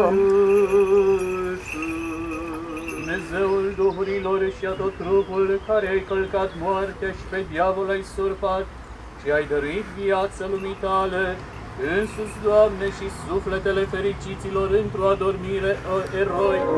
Dumnezeul duhurilor și a tot trupul care ai călcat moartea și pe diavol ai surpat și ai dăruit viață lumii tale, însuți, Doamne, și sufletele fericiților într-o adormire eroică.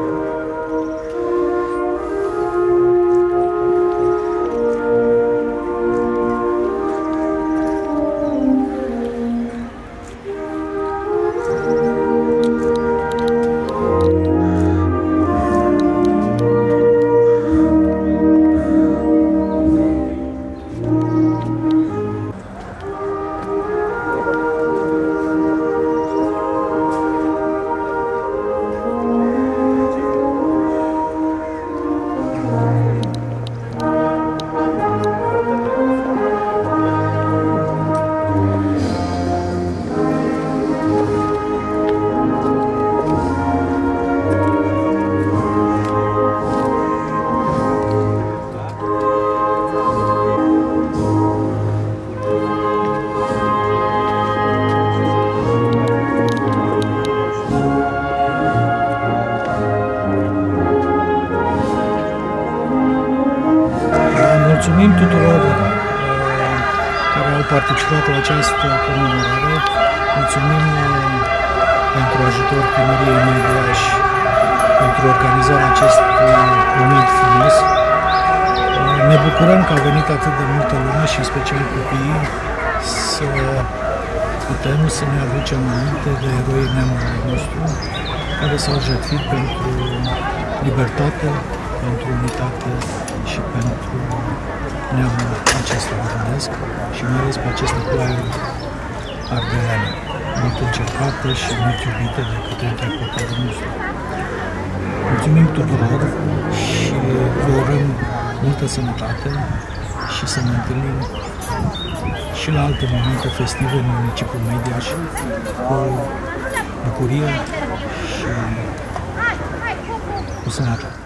Mulțumim tuturor care au participat la această comemorare. Mulțumim pentru ajutor Primăriei Măilași pentru organizarea acestui moment frumos. Ne bucurăm că a venit atât de multă lume și în special copiii să putem să ne aducem aminte de eroii neamului nostru care s-au jertfit pentru libertate, pentru unitate și pentru neamul acesta românesc și mai ales pe aceste ploaie ardeleane, mult încercate și mult iubite de către poporul nostru. Mulțumim tuturor și vă urăm multă sănătate și să ne întâlnim și la alte momente festive în municipiul Mediaș cu bucurie și cu sănătate.